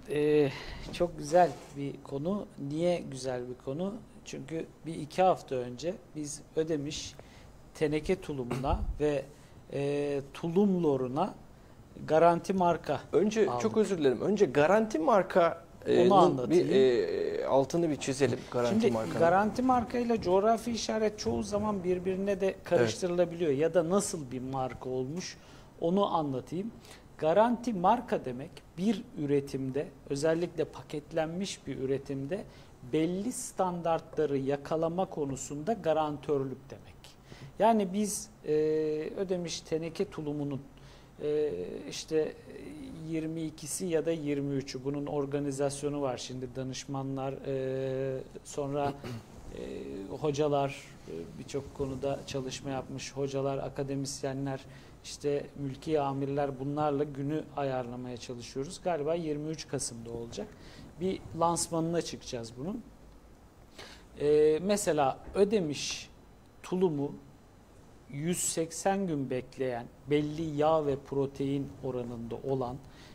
çok güzel bir konu. Niye güzel bir konu? Çünkü 1-2 hafta önce biz Ödemiş teneke tulumuna ve tulum loruna garanti marka Önce aldık. çok özür dilerim. Önce garanti marka Onu anlatayım. altını bir çizelim garanti Şimdi markanın. garanti marka ile coğrafi işaret çoğu zaman birbirine de karıştırılabiliyor. Ya da nasıl bir marka olmuş onu anlatayım. Garanti marka demek bir üretimde, özellikle paketlenmiş bir üretimde belli standartları yakalama konusunda garantörlük demek. Yani biz Ödemiş teneke tulumunun işte 22'si ya da 23'ü bunun organizasyonu var şimdi danışmanlar sonra hocalar birçok konuda çalışma yapmış hocalar, akademisyenler, işte mülki amirler bunlarla günü ayarlamaya çalışıyoruz. Galiba 23 Kasım'da olacak. Bir lansmanına çıkacağız bunun. Mesela Ödemiş tulumu 180 gün bekleyen, belli yağ ve protein oranında olan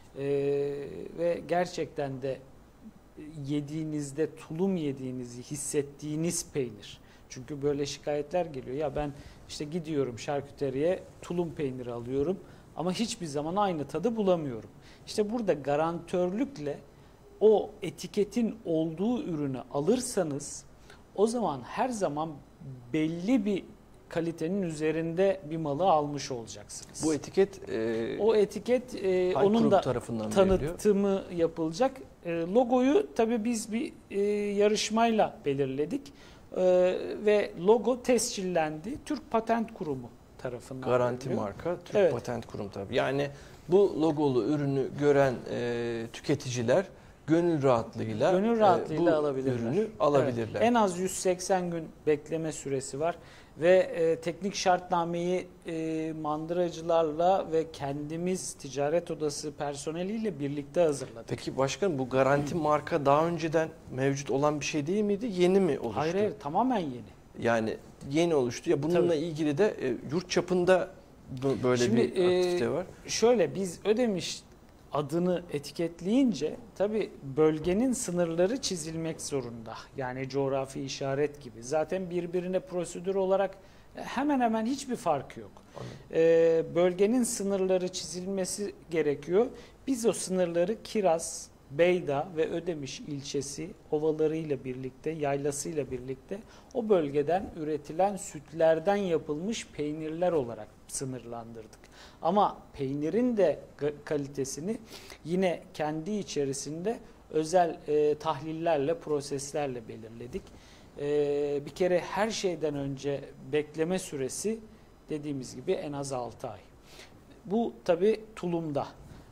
ve gerçekten de yediğinizde tulum yediğinizi hissettiğiniz peynir. Çünkü böyle şikayetler geliyor. Ya ben işte gidiyorum şarküteriye tulum peyniri alıyorum ama hiçbir zaman aynı tadı bulamıyorum. İşte burada garantörlükle o etiketin olduğu ürünü alırsanız o zaman her zaman belli bir kalitenin üzerinde bir malı almış olacaksınız. Bu etiket o etiket onun da tanıtımı yapılacak. Logoyu tabii biz bir yarışmayla belirledik ve logo tescillendi. Türk Patent Kurumu tarafından. Garanti veriliyor. marka Türk Patent Kurumu tabii. Yani bu logolu ürünü gören tüketiciler gönül rahatlığıyla bu alabilirler. ürünü alabilirler. Evet. En az 180 gün bekleme süresi var ve teknik şartnameyi mandıracılarla ve kendimiz ticaret odası personeliyle birlikte hazırladık. Peki başkanım, bu garanti marka daha önceden mevcut olan bir şey değil miydi? Yeni mi oluştu? Hayır, tamamen yeni. Yani yeni oluştu. Ya bununla ilgili de yurt çapında böyle bir aktivite var. Şöyle biz Ödemiş adını etiketleyince tabii bölgenin sınırları çizilmek zorunda. Yani coğrafi işaret gibi. Zaten birbirine prosedür olarak hemen hemen hiçbir farkı yok. Bölgenin sınırları çizilmesi gerekiyor. Biz o sınırları Kiraz, Beyda ve Ödemiş ilçesi ovalarıyla birlikte, yaylasıyla birlikte o bölgeden üretilen sütlerden yapılmış peynirler olarak sınırlandırdık. Ama peynirin de kalitesini yine kendi içerisinde özel tahlillerle, proseslerle belirledik. Bir kere her şeyden önce bekleme süresi dediğimiz gibi en az 6 ay. Bu tabii tulumda.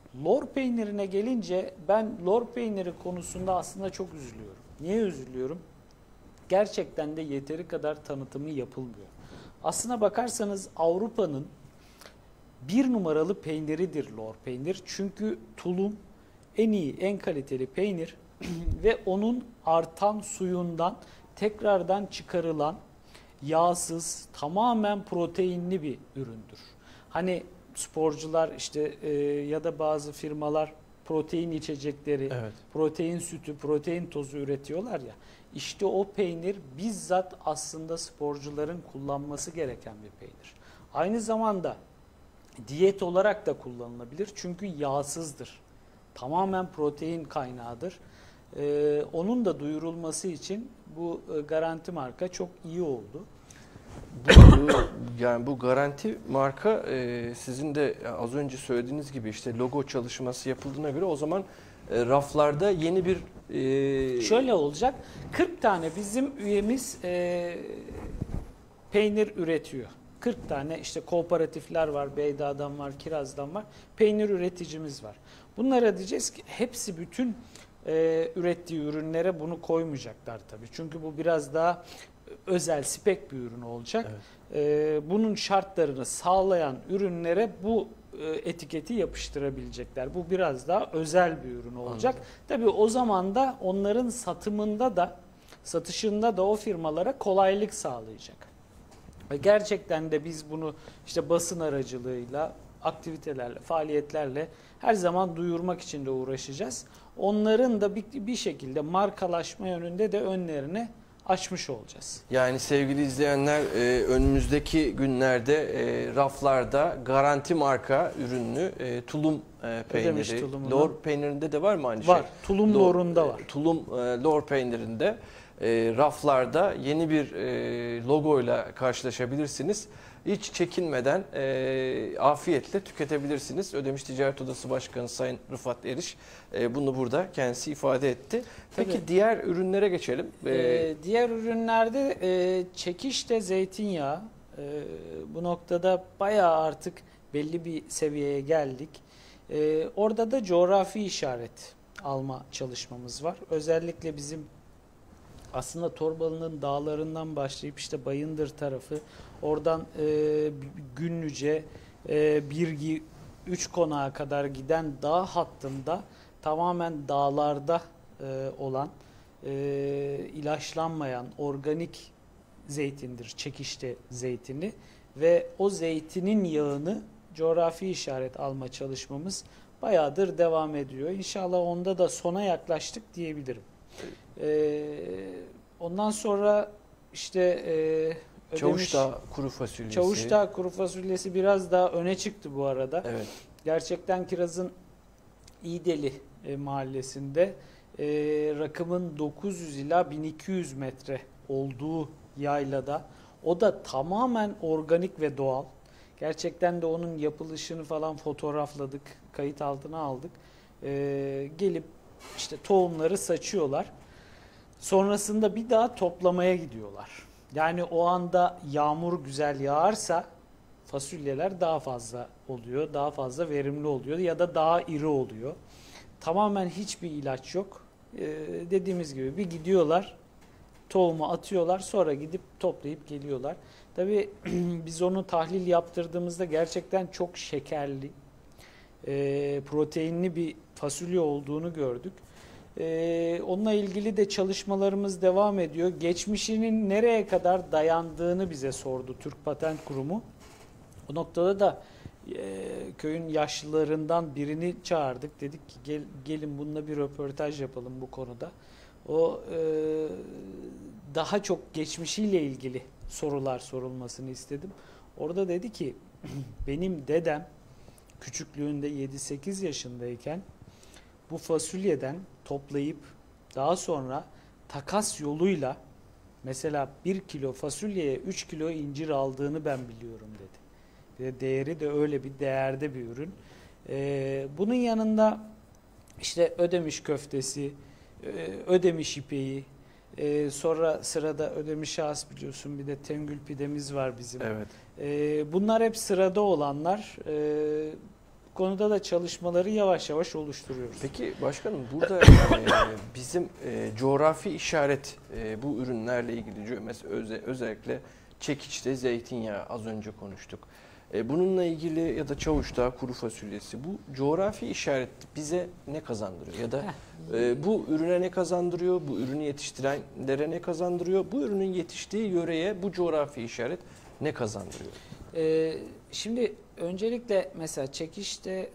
Lor peynirine gelince ben lor peyniri konusunda aslında çok üzülüyorum. Niye üzülüyorum? Gerçekten de yeteri kadar tanıtımı yapılmıyor. Aslına bakarsanız Avrupa'nın bir numaralı peyniridir lor peynir. Çünkü tulum en iyi, en kaliteli peynir ve onun artan suyundan tekrardan çıkarılan yağsız, tamamen proteinli bir üründür. Hani sporcular işte ya da bazı firmalar protein içecekleri, Evet. protein sütü, protein tozu üretiyorlar ya. İşte o peynir bizzat aslında sporcuların kullanması gereken bir peynir. Aynı zamanda diyet olarak da kullanılabilir çünkü yağsızdır. Tamamen protein kaynağıdır. Onun da duyurulması için bu garanti marka çok iyi oldu. Yani bu garanti marka sizin de az önce söylediğiniz gibi işte logo çalışması yapıldığına göre o zaman raflarda yeni bir Şöyle olacak. 40 tane bizim üyemiz peynir üretiyor. 40 tane işte kooperatifler var, Beyda'dan var, Kiraz'dan var. Peynir üreticimiz var. Bunlara diyeceğiz ki hepsi bütün ürettiği ürünlere bunu koymayacaklar tabii. Çünkü bu biraz daha özel, spek bir ürün olacak. Evet. Bunun şartlarını sağlayan ürünlere bu etiketi yapıştırabilecekler. Bu biraz daha özel bir ürün olacak. Anladım. Tabii o zaman da onların satımında da, satışında da o firmalara kolaylık sağlayacak. Ve gerçekten de biz bunu işte basın aracılığıyla, aktivitelerle, faaliyetlerle her zaman duyurmak için de uğraşacağız. Onların da bir şekilde markalaşma yönünde de önlerini açmış olacağız. Yani sevgili izleyenler önümüzdeki günlerde raflarda garanti marka ürünlü tulum Ödemiş peyniri, tulumunu. lor peynirinde de var mı aynı şey? Var. Tulum lorunda var. Tulum lor peynirinde raflarda yeni bir logoyla karşılaşabilirsiniz. Hiç çekinmeden afiyetle tüketebilirsiniz. Ödemiş Ticaret Odası Başkanı Sayın Rıfat Eriş bunu burada kendisi ifade etti. Peki Tabii. diğer ürünlere geçelim. Diğer ürünlerde çekişte zeytinyağı. Bu noktada bayağı artık belli bir seviyeye geldik. Orada da coğrafi işaret alma çalışmamız var. Özellikle bizim aslında Torbalı'nın dağlarından başlayıp işte Bayındır tarafı, oradan Günlüce, Birgi, Üçkonak'a kadar giden dağ hattında tamamen dağlarda olan ilaçlanmayan organik zeytindir, çekişte zeytini ve o zeytinin yağını coğrafi işaret alma çalışmamız bayağıdır devam ediyor. İnşallah onda da sona yaklaştık diyebilirim. Ondan sonra işte Çavuşdağ kuru fasulyesi. Çavuşdağ kuru fasulyesi biraz daha öne çıktı bu arada. Evet. Gerçekten Kiraz'ın İdeli mahallesinde rakımın 900 ila 1200 metre olduğu yaylada, o da tamamen organik ve doğal. Gerçekten de onun yapılışını falan fotoğrafladık, kayıt altına aldık. Gelip işte tohumları saçıyorlar. Sonrasında bir daha toplamaya gidiyorlar. Yani o anda yağmur güzel yağarsa fasulyeler daha fazla oluyor, daha fazla verimli oluyor ya da daha iri oluyor. Tamamen hiçbir ilaç yok. Dediğimiz gibi bir gidiyorlar, tohumu atıyorlar, sonra gidip toplayıp geliyorlar. Tabii biz onu tahlil yaptırdığımızda gerçekten çok şekerli, proteinli bir fasulye olduğunu gördük. Onunla ilgili de çalışmalarımız devam ediyor. Geçmişinin nereye kadar dayandığını bize sordu Türk Patent Kurumu. O noktada da köyün yaşlılarından birini çağırdık. Dedik ki gelin bununla bir röportaj yapalım bu konuda. O daha çok geçmişiyle ilgili sorular sorulmasını istedim. Orada dedi ki benim dedem küçüklüğünde 7-8 yaşındayken bu fasulyeden toplayıp daha sonra takas yoluyla mesela 1 kilo fasulyeye 3 kilo incir aldığını ben biliyorum dedi. Ve değeri de öyle bir değerde bir ürün. Bunun yanında işte Ödemiş köftesi, Ödemiş ipeği, sonra sırada Ödemiş ağız biliyorsun, bir de Tengül pidemiz var bizim. Evet. Bunlar hep sırada olanlar. konuda da çalışmaları yavaş yavaş oluşturuyoruz. Peki başkanım burada bizim coğrafi işaret bu ürünlerle ilgili mesela özellikle çekiçte zeytinyağı az önce konuştuk. Bununla ilgili ya da Çavuşdağ kuru fasulyesi bu coğrafi işaret bize ne kazandırıyor ya da bu ürüne ne kazandırıyor, bu ürünü yetiştirenlere ne kazandırıyor, bu ürünün yetiştiği yöreye bu coğrafi işaret ne kazandırıyor? Şimdi öncelikle mesela çekişte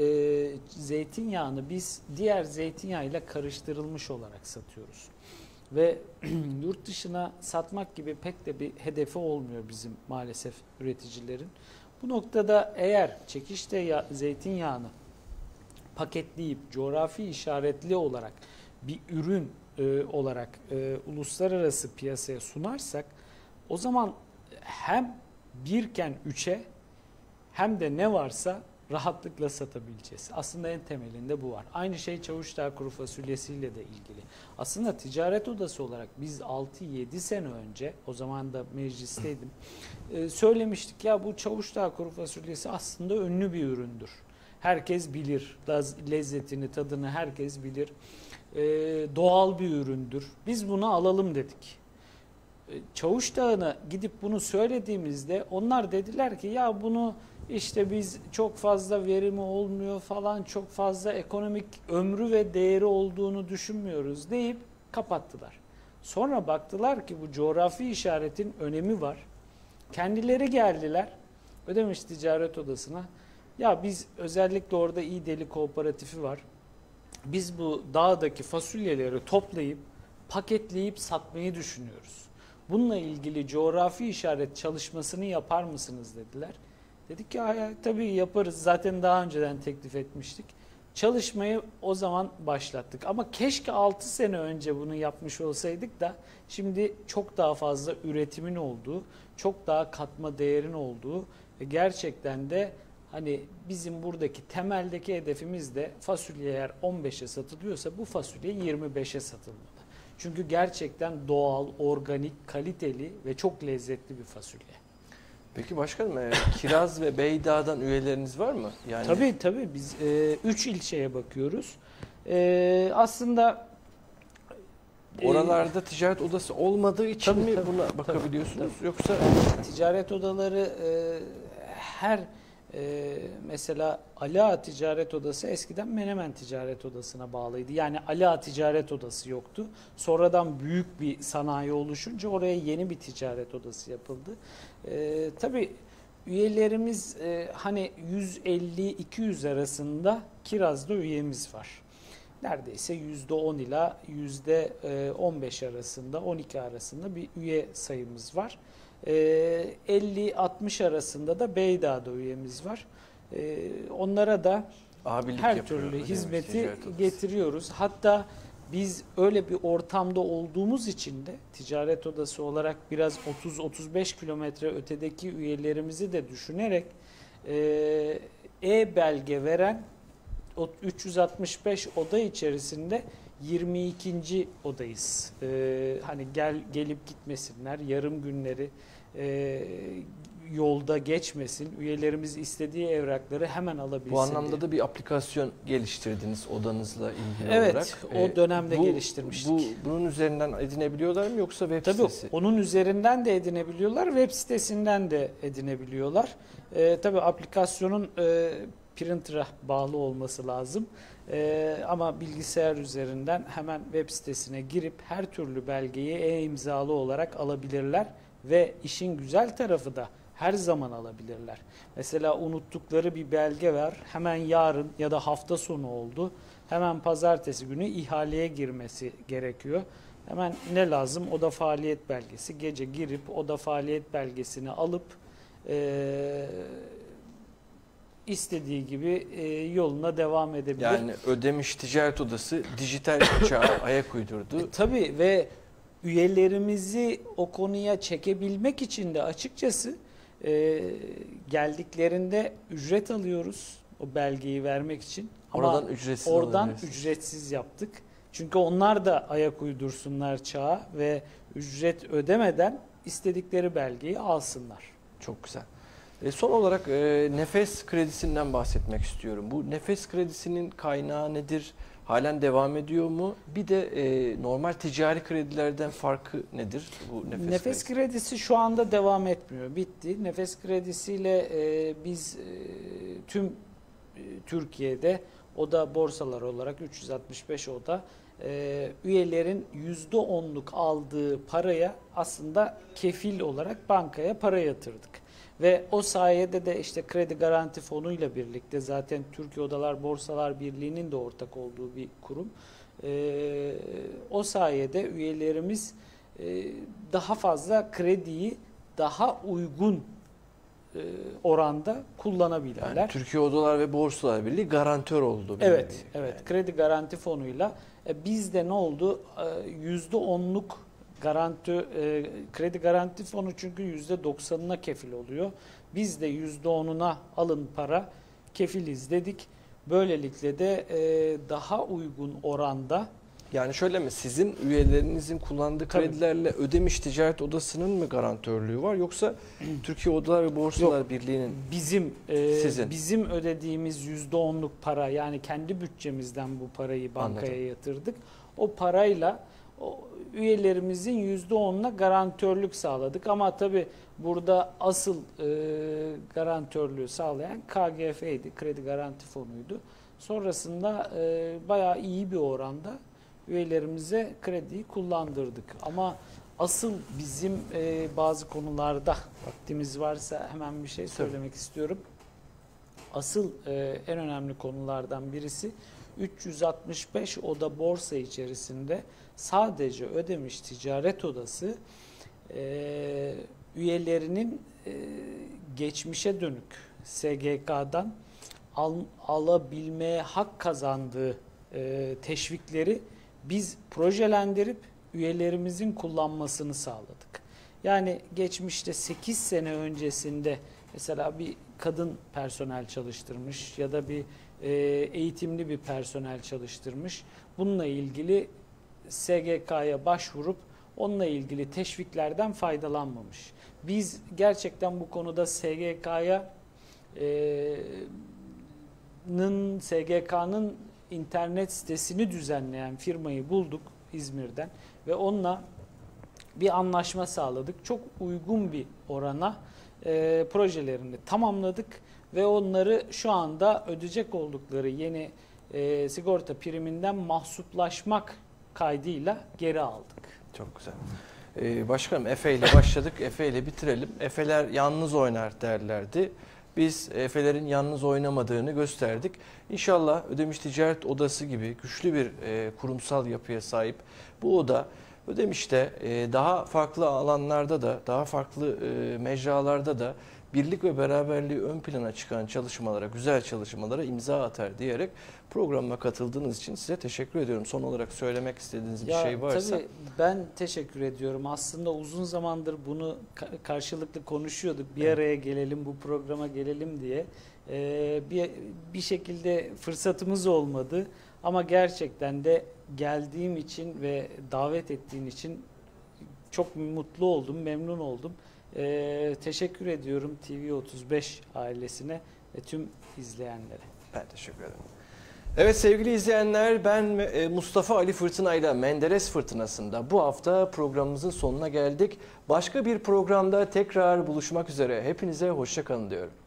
zeytinyağını biz diğer zeytinyağıyla karıştırılmış olarak satıyoruz. Ve yurt dışına satmak gibi pek de bir hedefi olmuyor bizim maalesef üreticilerin. Bu noktada eğer çekişte zeytinyağını paketleyip coğrafi işaretli olarak bir ürün olarak uluslararası piyasaya sunarsak o zaman hem 1'ken 3'e hem de ne varsa rahatlıkla satabileceğiz. Aslında en temelinde bu var. Aynı şey Çavuşdağ kuru fasulyesiyle de ilgili. Aslında ticaret odası olarak biz 6-7 sene önce, o zaman da meclisteydim, söylemiştik ya bu Çavuşdağ kuru fasulyesi aslında ünlü bir üründür. Herkes bilir, lezzetini, tadını herkes bilir. Doğal bir üründür. Biz bunu alalım dedik. Çavuşdağ'ına gidip bunu söylediğimizde onlar dediler ki ya bunu işte biz çok fazla verimi olmuyor falan, çok fazla ekonomik ömrü ve değeri olduğunu düşünmüyoruz deyip kapattılar. Sonra baktılar ki bu coğrafi işaretin önemi var. Kendileri geldiler Ödemiş Ticaret Odası'na. Ya biz özellikle orada İdeli Kooperatifi var. Biz bu dağdaki fasulyeleri toplayıp paketleyip satmayı düşünüyoruz. Bununla ilgili coğrafi işaret çalışmasını yapar mısınız dediler. Dedik ya tabii yaparız. Zaten daha önceden teklif etmiştik. Çalışmayı o zaman başlattık. Ama keşke 6 sene önce bunu yapmış olsaydık da şimdi çok daha fazla üretimin olduğu, çok daha katma değerin olduğu ve gerçekten de hani bizim buradaki temeldeki hedefimiz de fasulye eğer 15'e satılıyorsa bu fasulye 25'e satılmalı. Çünkü gerçekten doğal, organik, kaliteli ve çok lezzetli bir fasulye. Peki başkanım Kiraz ve Beydağ'dan üyeleriniz var mı? Yani... Tabii biz 3 ilçeye bakıyoruz. Aslında oralarda ticaret odası olmadığı için mi buna bakabiliyorsunuz? Tabii. Yoksa ticaret odaları her mesela Ali Ağa Ticaret Odası eskiden Menemen Ticaret Odası'na bağlıydı. Yani Ali Ağa Ticaret Odası yoktu. Sonradan büyük bir sanayi oluşunca oraya yeni bir ticaret odası yapıldı. Tabii üyelerimiz hani 150-200 arasında Kiraz'da üyemiz var. Neredeyse %10 ila %15 arasında, 12 arasında bir üye sayımız var. 50-60 arasında da Beydağ'da üyemiz var. Onlara da her türlü hizmeti getiriyoruz. Hatta biz öyle bir ortamda olduğumuz için de ticaret odası olarak biraz 30-35 kilometre ötedeki üyelerimizi de düşünerek e-belge veren 365 oda içerisinde 22. odayız. Hani gelip gitmesinler, yarım günleri yolda geçmesin, üyelerimiz istediği evrakları hemen alabilsin. Bu anlamda da bir aplikasyon geliştirdiniz odanızla ilgili olarak. Evet, o dönemde bu, geliştirmiştik. Bunun üzerinden edinebiliyorlar mı yoksa web sitesi? Tabii onun üzerinden de edinebiliyorlar, web sitesinden de edinebiliyorlar. Tabii aplikasyonun printer'a bağlı olması lazım. Ama bilgisayar üzerinden hemen web sitesine girip her türlü belgeyi e-imzalı olarak alabilirler ve işin güzel tarafı da her zaman alabilirler. Mesela unuttukları bir belge var, hemen yarın ya da hafta sonu oldu, hemen pazartesi günü ihaleye girmesi gerekiyor. Hemen ne lazım? Oda faaliyet belgesi. Gece girip oda faaliyet belgesini alıp istediği gibi yoluna devam edebilir. Yani Ödemiş Ticaret Odası dijital çağa ayak uydurdu. Tabii ve üyelerimizi o konuya çekebilmek için de açıkçası geldiklerinde ücret alıyoruz o belgeyi vermek için. Oradan Oradan ücretsiz yaptık. Çünkü onlar da ayak uydursunlar çağa ve ücret ödemeden istedikleri belgeyi alsınlar. Çok güzel. Son olarak nefes kredisinden bahsetmek istiyorum. Bu nefes kredisinin kaynağı nedir? Halen devam ediyor mu? Bir de normal ticari kredilerden farkı nedir bu nefes kredisi şu anda devam etmiyor. Bitti. Nefes kredisiyle biz tüm Türkiye'de oda borsalar olarak 365 oda üyelerin %10'luk aldığı paraya aslında kefil olarak bankaya para yatırdık. Ve o sayede de işte Kredi Garanti Fonu ile birlikte zaten Türkiye Odalar Borsalar Birliği'nin de ortak olduğu bir kurum. O sayede üyelerimiz daha fazla krediyi daha uygun oranda kullanabilirler. Yani Türkiye Odalar ve Borsalar Birliği garantör oldu. Evet, yani. evet. Kredi Garanti Fonu'yla bizde ne oldu? %10'luk Kredi Garanti Fonu çünkü %90'ına kefil oluyor. Biz de %10'una alın para kefiliz dedik. Böylelikle de daha uygun oranda. Yani şöyle mi, sizin üyelerinizin kullandığı kredilerle Ödemiş Ticaret Odası'nın mı garantörlüğü var, yoksa Türkiye Odalar ve Borsalar Birliği'nin? Bizim ödediğimiz %10'luk para, yani kendi bütçemizden bu parayı bankaya yatırdık. O parayla üyelerimizin %10'una garantörlük sağladık. Ama tabii burada asıl garantörlüğü sağlayan KGF'ydi, Kredi Garanti Fonu'ydu. Sonrasında bayağı iyi bir oranda üyelerimize krediyi kullandırdık. Ama asıl bizim bazı konularda, vaktimiz varsa hemen bir şey söylemek istiyorum. Asıl en önemli konulardan birisi 365 oda borsa içerisinde sadece Ödemiş Ticaret Odası üyelerinin geçmişe dönük SGK'dan alabilmeye hak kazandığı teşvikleri biz projelendirip üyelerimizin kullanmasını sağladık. Yani geçmişte 8 sene öncesinde mesela bir kadın personel çalıştırmış ya da bir eğitimli bir personel çalıştırmış. Bununla ilgili SGK'ya başvurup onunla ilgili teşviklerden faydalanmamış. Biz gerçekten bu konuda SGK'nın internet sitesini düzenleyen firmayı bulduk İzmir'den ve onunla bir anlaşma sağladık. Çok uygun bir orana projelerini tamamladık ve onları şu anda ödeyecek oldukları yeni sigorta priminden mahsuplaşmak kaydıyla geri aldık. Çok güzel. Başkanım, Efe ile başladık, Efe ile bitirelim. Efeler yalnız oynar derlerdi. Biz Efelerin yalnız oynamadığını gösterdik. İnşallah Ödemiş Ticaret Odası gibi güçlü bir kurumsal yapıya sahip bu oda Ödemiş'te daha farklı alanlarda da, daha farklı mecralarda da birlik ve beraberliği ön plana çıkan çalışmalara, güzel çalışmalara imza atar diyerek programıma katıldığınız için size teşekkür ediyorum. Son olarak söylemek istediğiniz bir şey varsa. Tabii ben teşekkür ediyorum. Aslında uzun zamandır bunu karşılıklı konuşuyorduk. Bir araya gelelim, bu programa gelelim diye. Bir şekilde fırsatımız olmadı. Ama gerçekten de geldiğim için ve davet ettiğin için çok mutlu oldum, memnun oldum. Teşekkür ediyorum TV35 ailesine ve tüm izleyenlere. Ben teşekkür ederim. Evet sevgili izleyenler, ben Mustafa Ali Fırtına ile Menderes Fırtınası'nda bu hafta programımızın sonuna geldik. Başka bir programda tekrar buluşmak üzere. Hepinize hoşça kalın diyorum.